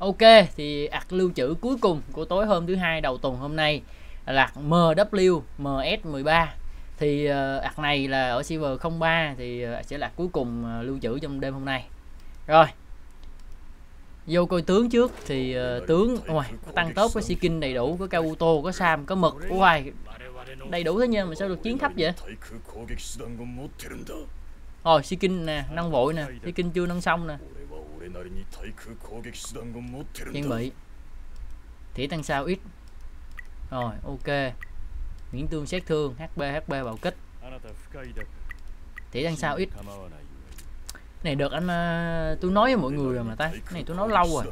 Ok, thì ạc lưu trữ cuối cùng của tối hôm thứ hai đầu tuần hôm nay là MW MS13. Thì ạc này là ở server 03 thì sẽ là cuối cùng lưu trữ trong đêm hôm nay. Rồi. Vô coi tướng trước thì tướng ngoài có tăng tốp, có skin đầy đủ, có Kabuto, có Sam, có mực. Ui, đầy đủ thế nhưng mà sao được chiến thấp vậy? Rồi skin nè, nâng vội nè, skin chưa nâng xong nè. Trang bị thủy tăng sao ít. Rồi ok, miễn tương sát thương, HP bạo kích, thủy tăng sao ít. Này được anh tôi nói với mọi người rồi mà ta. Này tôi nói lâu rồi.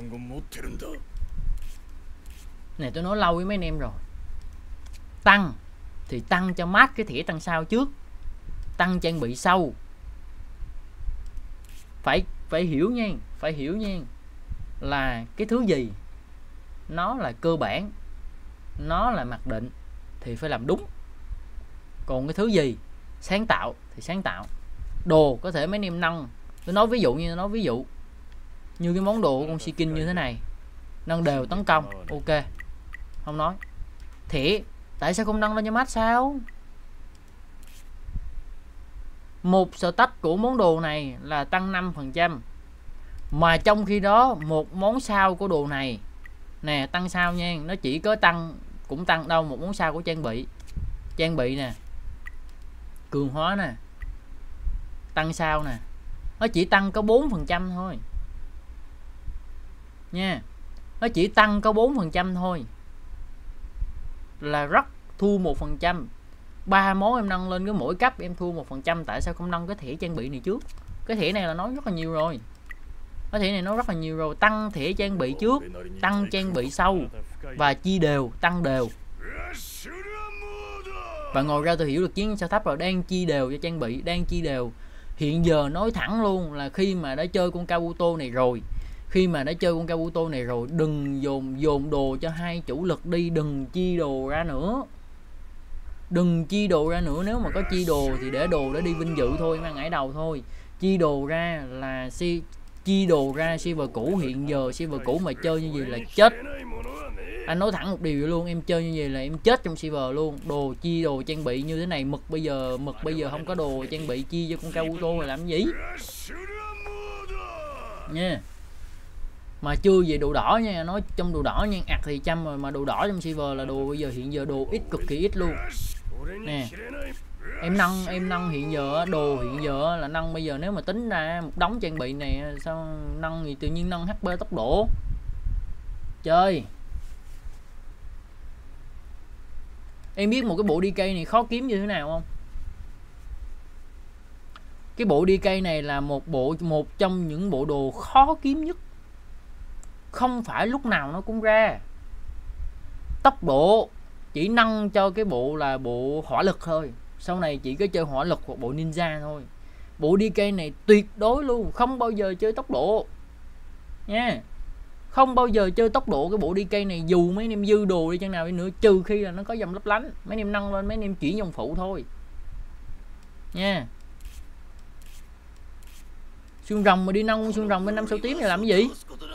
Này tôi nói lâu với mấy anh em rồi. Tăng thì tăng cho mát cái thẻ tăng sao trước, tăng trang bị sau. Phải hiểu nha, phải hiểu nha, là cái thứ gì nó là cơ bản, nó là mặc định thì phải làm đúng. Còn cái thứ gì sáng tạo thì sáng tạo. Đồ có thể mấy anh em nâng, tôi nói ví dụ như cái món đồ của con skin như thế này, nâng đều tấn công ok, không nói. Thẻ tại sao không nâng lên cho mát sao? Một stat của món đồ này là tăng 5%, mà trong khi đó một món sao của đồ này nè, tăng sao nha, nó chỉ có tăng, cũng tăng đâu, một món sao của trang bị nè, cường hóa nè, tăng sao nè, nó chỉ tăng có 4% thôi nha. Nó chỉ tăng có 4% thôi, là rất thua 1%. 3 món em nâng lên cái mỗi cấp em thua 1%. Tại sao không nâng cái thẻ trang bị này trước? Cái thẻ này là nói rất là nhiều rồi. Cái thẻ này nói rất là nhiều rồi. Tăng thẻ trang bị trước, tăng trang bị sau, và chia đều, tăng đều. Và ngồi ra tôi hiểu được chiến sao thấp rồi. Đang chia đều cho trang bị, đang chia đều. Hiện giờ nói thẳng luôn là khi mà đã chơi con Kabuto này rồi, đừng dồn đồ cho hai chủ lực đi. Đừng chia đồ ra nữa. Nếu mà có chia đồ thì để đồ để đi vinh dự thôi, mang ngải đầu thôi. Chia đồ ra server cũ. Hiện giờ server cũ mà chơi như vậy là chết. Anh nói thẳng một điều luôn, em chơi như vậy là em chết trong server luôn. Chia đồ trang bị như thế này, mực bây giờ không có đồ trang bị chia cho con Kabuto là làm gì nha. Mà chưa về đồ đỏ nha, nói trong đồ đỏ nha, ạc thì trăm rồi, mà đồ đỏ trong server là đồ bây giờ hiện giờ đồ ít, cực kỳ ít luôn nè. Em nâng hiện giờ là nâng bây giờ, nếu mà tính ra một đống trang bị này sao nâng thì tự nhiên nâng HP tốc độ chơi. Em biết một cái bộ DK này khó kiếm như thế nào không? Cái bộ DK này là một trong những bộ đồ khó kiếm nhất. Không phải lúc nào nó cũng ra. Tốc độ chỉ nâng cho cái bộ là bộ hỏa lực thôi. Sau này chỉ có chơi hỏa lực hoặc bộ ninja thôi. Bộ DK này tuyệt đối luôn, không bao giờ chơi tốc độ nha. Không bao giờ chơi tốc độ cái bộ DK này, dù mấy anh em dư đồ đi chăng nào đi nữa, trừ khi là nó có dòng lấp lánh. Mấy anh em nâng lên, mấy anh em chuyển dòng phụ thôi nha. Xương rồng mà đi nâng xương rồng bên 5 sao tím này làm cái gì?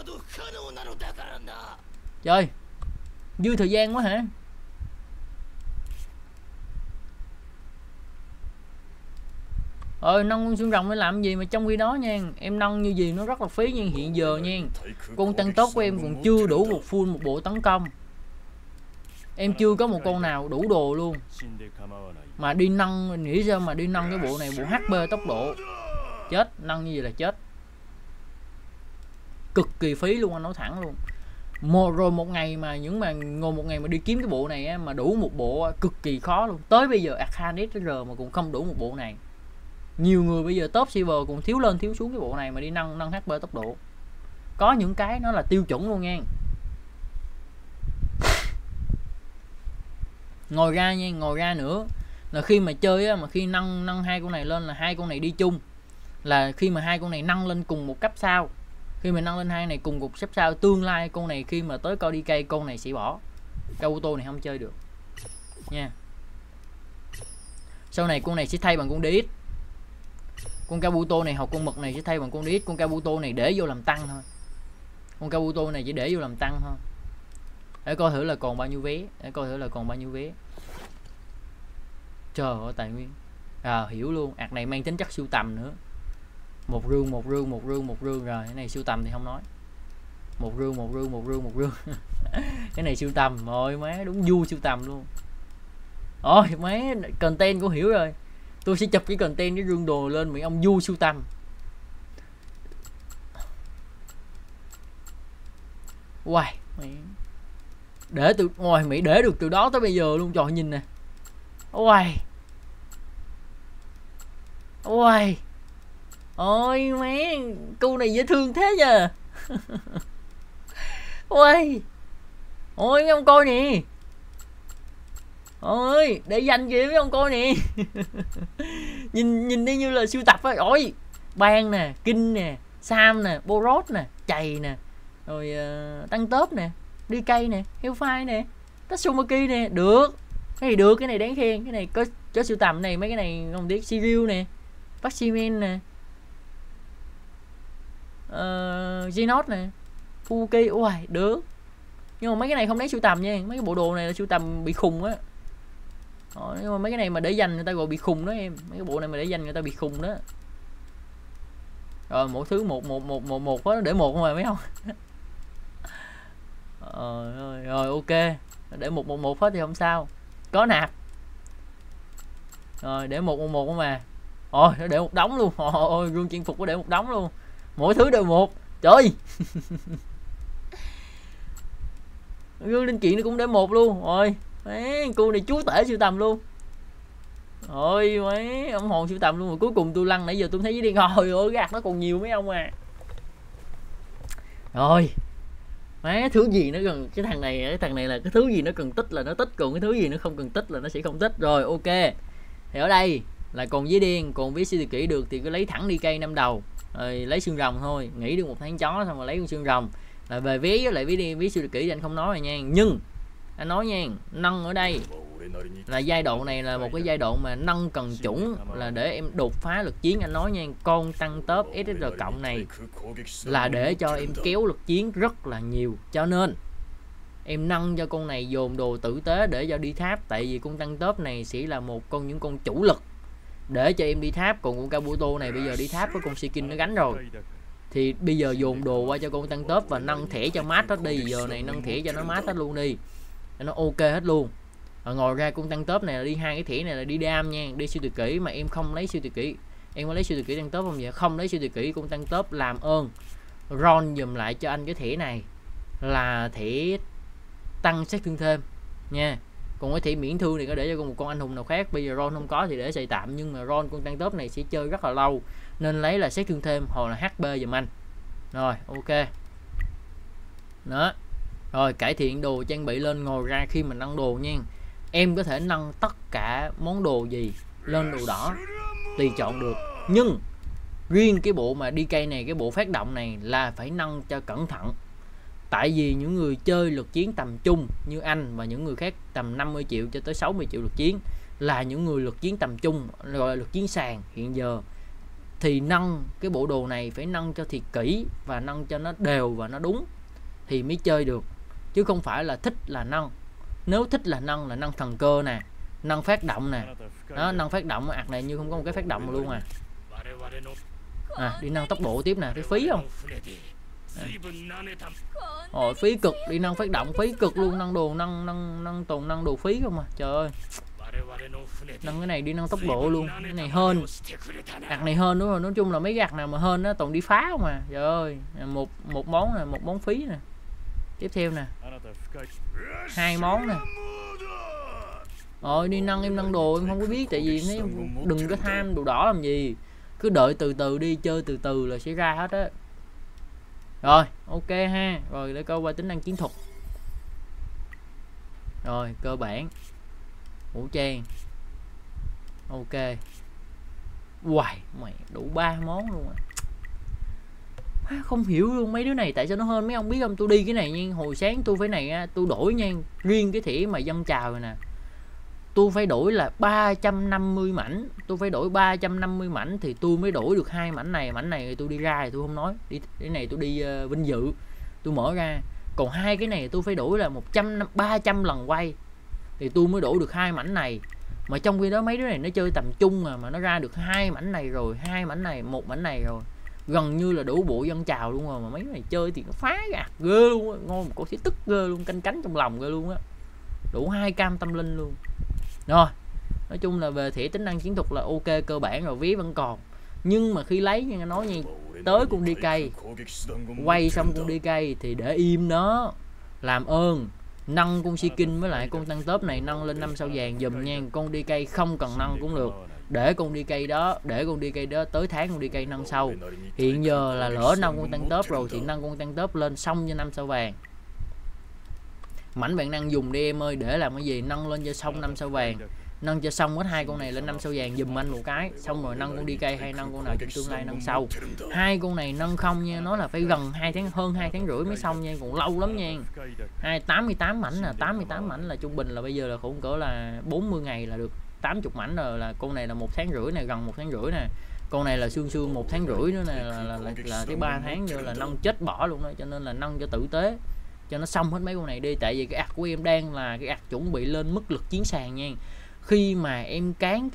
Trời, dư thời gian quá hả? Nâng xương rồng để làm gì mà trong khi đó nha, em nâng như gì nó rất là phí nha. Hiện giờ nha, con tăng tốc của em còn chưa đủ một full một bộ tấn công. Em chưa có một con nào đủ đồ luôn. Mà đi nâng, nghĩ sao mà đi nâng cái bộ này, bộ HP tốc độ. Chết, nâng như vậy là chết. Cực kỳ phí luôn, anh nói thẳng luôn. Rồi một ngày mà ngồi một ngày mà đi kiếm cái bộ này á, mà đủ một bộ cực kỳ khó luôn. Tới bây giờ Arcanis R mà cũng không đủ một bộ này. Nhiều người bây giờ top server cũng thiếu lên thiếu xuống cái bộ này mà đi nâng HP tốc độ. Có những cái nó là tiêu chuẩn luôn nha. Ngồi ra nữa là khi mà chơi á, mà khi nâng hai con này lên là hai con này đi chung, là khi mà hai con này nâng lên cùng một cấp sao, khi mà nâng lên hai này cùng một cấp sao, tương lai con này khi mà tới coi DK con này sẽ bỏ. Kabuto này không chơi được nha. Sau này con này sẽ thay bằng con DX. Con Kabuto này hoặc con mực này sẽ thay bằng con DX. Con Kabuto này để vô làm tăng thôi. Con Kabuto này chỉ để vô làm tăng thôi. Để coi thử là còn bao nhiêu vé. Để coi thử là còn bao nhiêu vé. Trời ơi tài nguyên. Hiểu luôn. Ạc này mang tính chất sưu tầm nữa. Một rương rồi. Cái này sưu tầm thì không nói. Một rương. Cái này sưu tầm. Ôi má đúng du sưu tầm luôn. Ôi má content cũng hiểu rồi. Tôi sẽ chụp cái content cái rương đồ lên mấy ông du sưu tầm. Uầy, để từ ngoài Mỹ để được từ đó tới bây giờ luôn. Trời nhìn nè. Uầy. Ôi má, cu này dễ thương thế nhờ. Ôi mấy ông coi nè. Ôi để dành kìa mấy ông coi nè. nhìn đi như là sưu tập á. Ôi Ban nè, Kinh nè, Sam nè, Boros nè, Chày nè, rồi Tăng Tớp nè, Đi Cây nè, Hellfire nè, Tatsumaki nè. Được. Cái này được, cái này đáng khen. Cái này có sưu tầm này. Mấy cái này không biết. Sirius nè, Vaximen nè, Genos nè, Fuki. Ui được. Nhưng mà mấy cái này không đáng sưu tầm nha. Mấy cái bộ đồ này là sưu tầm bị khùng á. Nhưng mà mấy cái này mà để dành người ta gọi bị khùng đó em. Mấy cái bộ này mà để dành người ta bị khùng đó. Rồi mỗi thứ một đó, để một không mà mấy không. Rồi ok. Để một hết thì không sao. Có nạp. Rồi để một không mà. Ôi nó để một đống luôn. Ôi gương trang phục có để một đống luôn. Mỗi thứ đều một. Trời. Gương linh kiện nó cũng để một luôn. Rồi mấy cô này chúa tể sưu tầm luôn. Ôi mấy ông hồn sưu tầm luôn. Mà cuối cùng tôi lăn nãy giờ tôi thấy với điên. Hồi ơi gạt nó còn nhiều mấy ông à. Rồi mấy thứ gì nó cần. Cái thằng này là cái thứ gì nó cần tích là nó tích. Còn cái thứ gì nó không cần tích là nó sẽ không tích. Rồi ok. Thì ở đây là còn với điên. Còn với siêu kỹ được thì cứ lấy thẳng đi cây 5 đầu. Rồi lấy xương rồng thôi. Nghỉ được một tháng chó xong rồi lấy con xương rồng. Là về vé với lại ví siêu kỹ thì anh không nói rồi nha. Nhưng anh nói nha, nâng ở đây là giai đoạn này là một cái giai đoạn mà nâng cần chủng là để em đột phá lực chiến. Anh nói nha, con tăng tớp SSR cộng này là để cho em kéo lực chiến rất là nhiều. Cho nên em nâng cho con này dồn đồ tử tế để cho đi tháp. Tại vì con tăng tớp này sẽ là một con những con chủ lực để cho em đi tháp. Còn con Kabuto này bây giờ đi tháp với con Shikin nó gánh rồi. Thì bây giờ dồn đồ qua cho con tăng tớp và nâng thẻ cho mát hết đi. Giờ này nâng thẻ cho nó mát hết luôn đi. Nó ok hết luôn. Ngồi ra con tăng tớp này là đi hai cái thẻ này là đi đam nha. Đi siêu tuyệt kỹ mà em không lấy siêu tuyệt kỹ. Em có lấy siêu tuyệt kỹ tăng tớp không vậy? Không lấy siêu tuyệt kỹ con tăng tớp làm ơn Ron dùm lại cho anh cái thẻ này là thẻ tăng sát thương thêm nha. Còn cái thẻ miễn thương thì có để cho một con anh hùng nào khác. Bây giờ Ron không có thì để xài tạm. Nhưng mà Ron con tăng tớp này sẽ chơi rất là lâu nên lấy là sát thương thêm hoặc là HP dùm anh. Rồi ok. Đó. Rồi cải thiện đồ trang bị lên. Ngồi ra khi mình nâng đồ nha. Em có thể nâng tất cả món đồ gì lên đồ đỏ tùy chọn được. Nhưng riêng cái bộ mà đi cây này, cái bộ phát động này là phải nâng cho cẩn thận. Tại vì những người chơi lực chiến tầm trung như anh và những người khác tầm 50 triệu cho tới 60 triệu lực chiến là những người lực chiến tầm trung, gọi là lực chiến sàn hiện giờ. Thì nâng cái bộ đồ này phải nâng cho thiệt kỹ và nâng cho nó đều và nó đúng thì mới chơi được. Chứ không phải là thích là nâng. Nếu thích là nâng thần cơ nè, nâng phát động nè. Đó, nâng phát động ạc này như không có một cái phát động luôn à. Đi nâng tốc độ tiếp nè, cái phí không? Rồi phí cực, đi nâng phát động phí cực luôn, nâng đồ nâng đồ phí không à. Trời ơi. Nâng cái này đi nâng tốc độ luôn. Cái này hên. Ạc này hên đúng rồi, nói chung là mấy gạc nào mà hên nó toàn đi phá không à. Trời ơi, một món nè, một món phí nè. Tiếp theo nè. 2 món nè. Rồi đi nâng em nâng đồ em không có biết. Tại vì thấy đừng có tham đồ đỏ làm gì. Cứ đợi từ từ đi, chơi từ từ là sẽ ra hết á. Rồi ok ha. Rồi để coi qua tính năng chiến thuật. Rồi cơ bản vũ trang. Ok. Uầy mày đủ 3 món luôn à. Không hiểu luôn mấy đứa này tại sao nó hơn. Mấy ông biết không, tôi đi cái này nha. Hồi sáng tôi phải này á, tôi đổi nha. Riêng cái thẻ mà dâng trào rồi nè, tôi phải đổi là 350 mảnh. Tôi phải đổi 350 mảnh thì tôi mới đổi được 2 mảnh này. Mảnh này tôi đi ra thì tôi không nói. Cái này tôi đi vinh dự. tôi mở ra. Còn hai cái này tôi phải đổi là 300 lần quay thì tôi mới đổi được hai mảnh này. Mà trong khi đó mấy đứa này nó chơi tầm trung mà nó ra được hai mảnh này rồi, hai mảnh này, một mảnh này rồi, gần như là đủ bộ dân chào luôn rồi. Mà mấy đứa này chơi thì nó phá gạt ghê luôn á, ngon một cổ xí tức ghê luôn, canh cánh trong lòng ghê luôn á, đủ 2 cam tâm linh luôn. Rồi nói chung là về thể tính năng chiến thuật là ok, cơ bản rồi, ví vẫn còn. Nhưng mà khi lấy như nói như tới con đi cây, quay xong con đi cây thì để im nó, làm ơn nâng con si kinh với lại con tăng tớp này nâng lên 5 sao vàng dùm nha. Con đi cây không cần nâng cũng được, để con đi cây đó tới tháng con đi cây nâng sau. Hiện giờ là lỡ nâng con tăng tớp rồi thì nâng con tăng tớp lên xong cho 5 sao vàng. Mảnh bạn năng dùng đi em ơi, để làm cái gì, nâng lên cho xong 5 sao vàng, nâng cho xong hết hai con này lên 5 sao vàng dùm anh một cái, xong rồi nâng con đi cây hay nâng con nào trong tương lai nâng sau. Hai con này nâng không nha, nó là phải gần 2 tháng, hơn 2 tháng rưỡi mới xong nha, còn lâu lắm nha. 88 mảnh là 88 mảnh là trung bình là bây giờ là cũng cỡ là 40 ngày là được 80 mảnh rồi. Là con này là 1 tháng rưỡi này, gần 1 tháng rưỡi nè. Con này là xương 1 tháng rưỡi nữa nè, là tới 3 tháng nữa là nâng chết bỏ luôn đó. Cho nên là nâng cho tử tế cho nó xong hết mấy con này đi. Tại vì cái ạc của em đang là cái ạc chuẩn bị lên mức lực chiến sàn nha. Khi mà em cán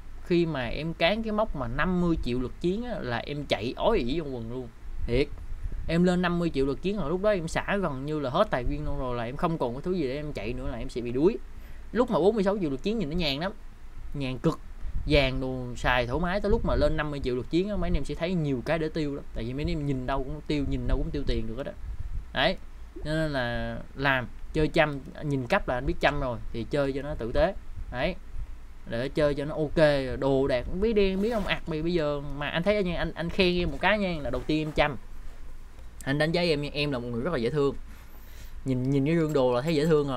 cái mốc mà 50 triệu lực chiến á, là em chạy ói ỉ trong quần luôn thiệt. Em lên 50 triệu lực chiến rồi, lúc đó em xả gần như là hết tài nguyên luôn rồi, là em không còn cái thứ gì để em chạy nữa, là em sẽ bị đuối. Lúc mà 46 triệu lực chiến nhìn nó nhàn lắm, nhàn cực, vàng đồ xài thoải mái. Tới lúc mà lên 50 triệu lực chiến á, mấy anh em sẽ thấy nhiều cái để tiêu lắm. Tại vì mấy anh em nhìn đâu cũng tiêu tiền được hết đó. Đấy, nên là làm chơi chăm, nhìn cấp là anh biết chăm rồi thì chơi cho nó tử tế. Đấy, để chơi cho nó ok, đồ đạc cũng biết đi, biết ông ạc bây giờ mà anh thấy nha, anh khen em một cái nha, là đầu tiên em chăm, anh đánh giá em là một người rất là dễ thương. Nhìn cái gương đồ là thấy dễ thương rồi.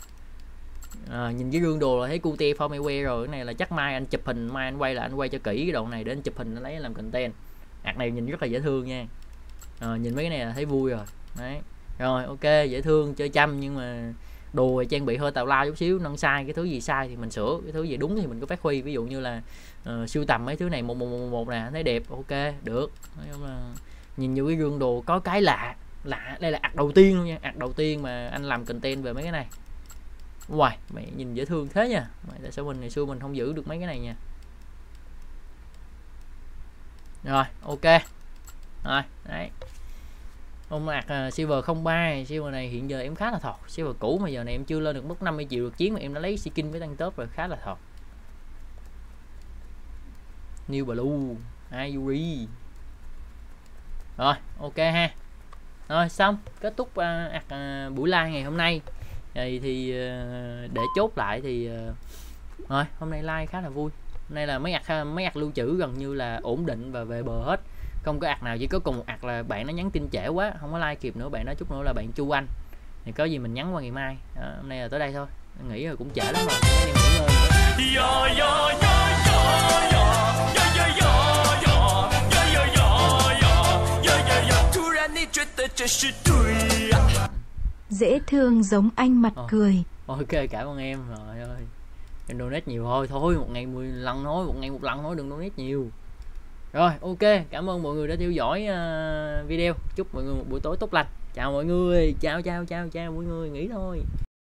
Nhìn cái gương đồ là thấy cute form quay rồi. Cái này là chắc mai anh chụp hình, mai anh quay là anh quay cho kỹ cái đồ này để anh chụp hình, anh lấy làm content. Ạc này nhìn rất là dễ thương nha. Nhìn mấy cái này là thấy vui rồi. Đấy, rồi ok, dễ thương, chơi chăm, nhưng mà đồ trang bị hơi tào lao chút xíu, nâng sai, cái thứ gì sai thì mình sửa, cái thứ gì đúng thì mình có phát huy. Ví dụ như là sưu tầm mấy thứ này một nè, thấy đẹp, ok, được. Nói chung là nhìn vô cái gương đồ có cái lạ, đây là ạc đầu tiên luôn nha, ạc đầu tiên mà anh làm content về mấy cái này. Wow, mày nhìn dễ thương thế nha. Tại sao mình ngày xưa mình không giữ được mấy cái này nha. Rồi, ok. Rồi, đấy. Ông ạc silver 03, silver này hiện giờ em khá là thọt. Silver cũ mà giờ này em chưa lên được mức 50 triệu được chiến mà em đã lấy skin với tăng top rồi, khá là thọt. New Blue, Ayuri. Rồi, ok ha. Rồi xong, kết thúc ạc buổi live ngày hôm nay. Thì để chốt lại thì rồi, hôm nay live khá là vui. Hôm nay là mấy ạc lưu trữ gần như là ổn định và về bờ hết. Không có ạc nào, chỉ có cùng một ạc là bạn nó nhắn tin trễ quá, không có like kịp nữa. Bạn nói chút nữa là bạn Chu Anh, thì có gì mình nhắn qua ngày mai. Hôm nay là tới đây thôi, nghỉ rồi cũng trễ lắm rồi, mấy em nghỉ ngơi dễ thương giống anh mặt cười. Ok, cảm ơn em. Rồi ơi, em donate nhiều thôi, một ngày 10 lần thôi, một ngày một lần thôi, đừng donate nhiều. Rồi ok, cảm ơn mọi người đã theo dõi video. Chúc mọi người một buổi tối tốt lành. Chào mọi người, chào mọi người, nghỉ thôi.